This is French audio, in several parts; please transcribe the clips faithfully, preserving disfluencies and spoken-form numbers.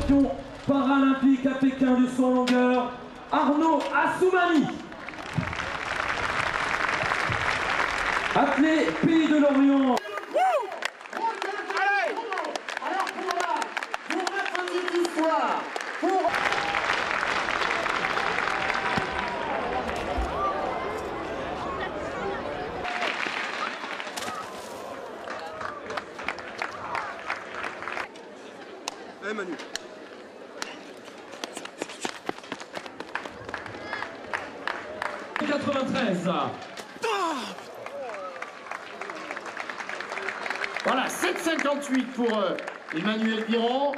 champion paralympique à Pékin du saut en longueur, Arnaud Assoumani. Athlète Pays de Lorient. Alors pour la, pour notre petite histoire, pour... Hey Manu. quatre-vingt-treize. Voilà, sept cinquante-huit pour euh, Emmanuel Biron.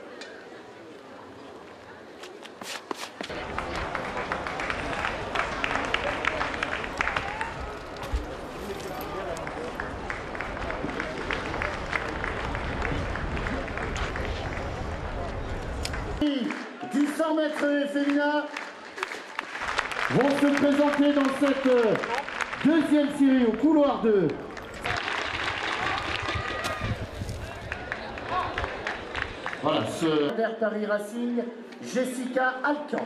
Du cent mètres féminin vont se présenter dans cette euh, deuxième série au couloir deux. Voilà, ce vers Paris Racing, Jessica Alcan.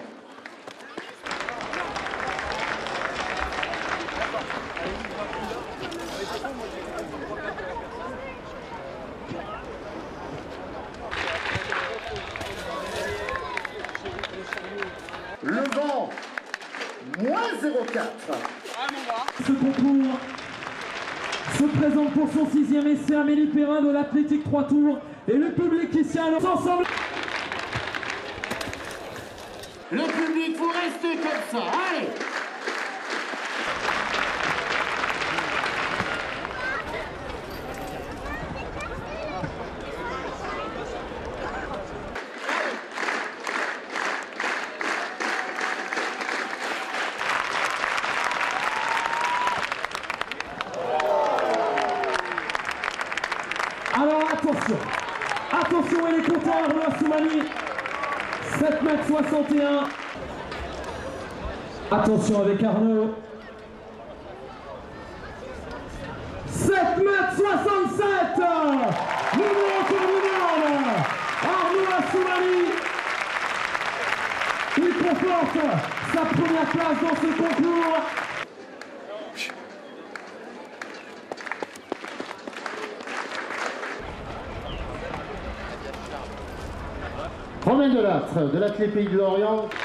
Le vent, moins zéro quatre. Ce concours se présente pour son sixième essai Amélie Perrin de l'athlétique trois tours et le public ici à l'ensemble. Le public, vous restez comme ça, allez! Alors attention, attention, il est content Arnaud Assoumani, sept mètres soixante et un. Attention avec Arnaud. sept mètres soixante-sept. Numéro terminal, Arnaud Assoumani. Il conforte sa première place dans ce concours. Romain Delattre, de l'Athlète Pays de Lorient.